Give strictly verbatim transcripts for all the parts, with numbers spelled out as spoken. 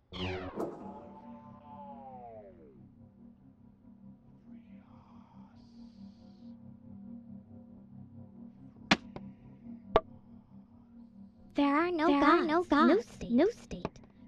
There are no there gods, are no gods, no state. no state.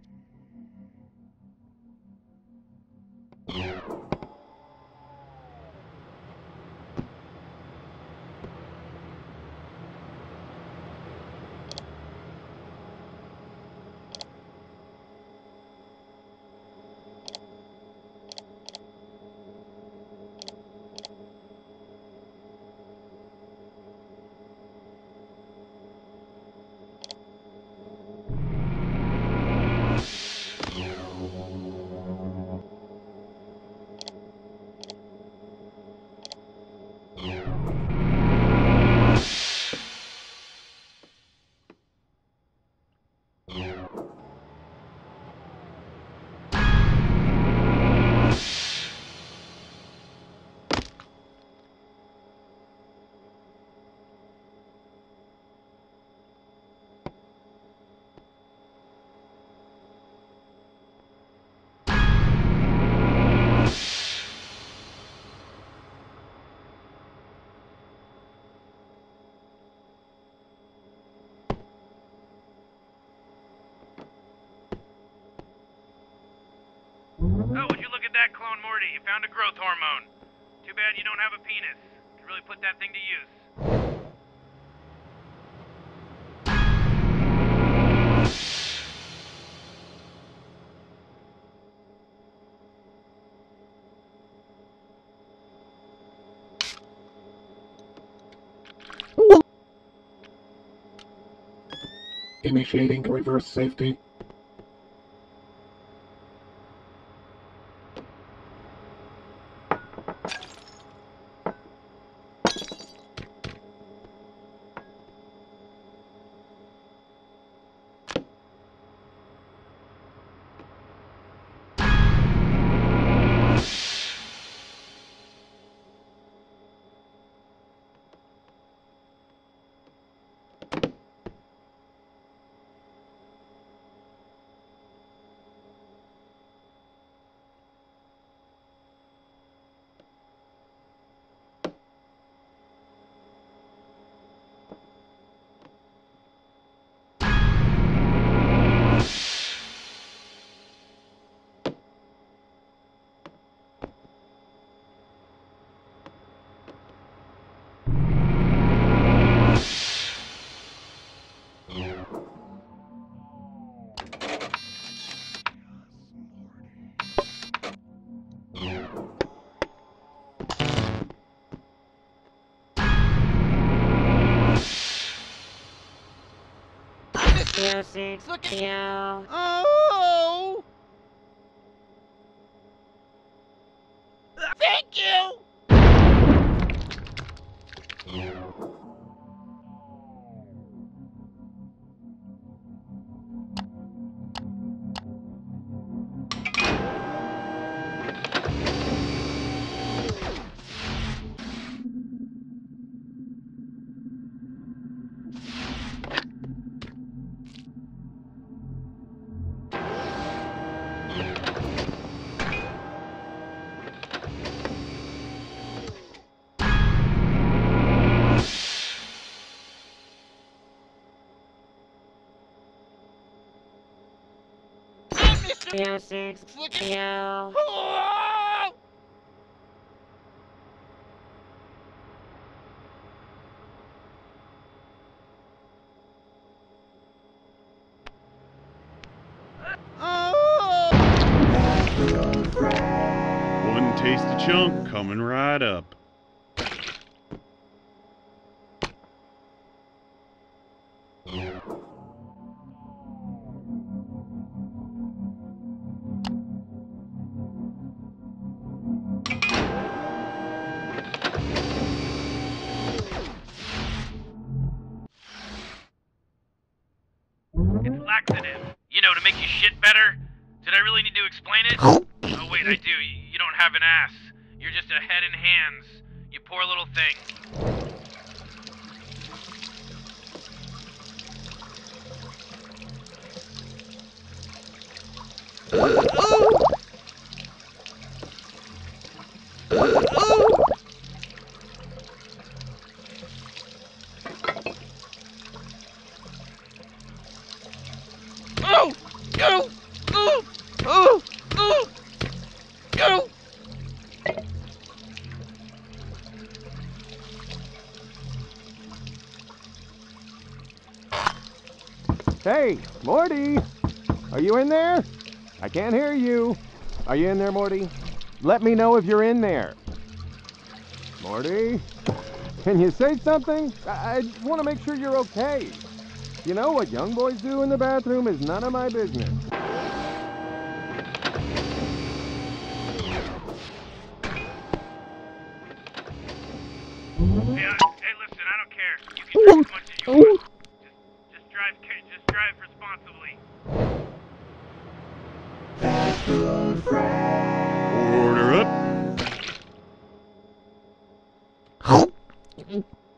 Oh, would you look at that, Clone Morty? You found a growth hormone. Too bad you don't have a penis. Could really put that thing to use. Initiating reverse safety. Seeds, look at you. Oh! Thank you! Music, look at you. Oh! Oh! One tasty chunk coming right up. It's laxative. You know, to make you shit better. Did I really need to explain it? Oh, wait, I do. You don't have an ass. You're just a head and hands. You poor little thing. Oh! Go! Oh! Oh! Oh! Go! Hey, Morty! Are you in there? I can't hear you. Are you in there, Morty? Let me know if you're in there. Morty? Can you say something? I, I just want to make sure you're okay. You know what young boys do in the bathroom is none of my business. Hey, uh, hey, listen, I don't care. You can drink as much as you want. Just, just drive, ca- just drive responsibly. Order up.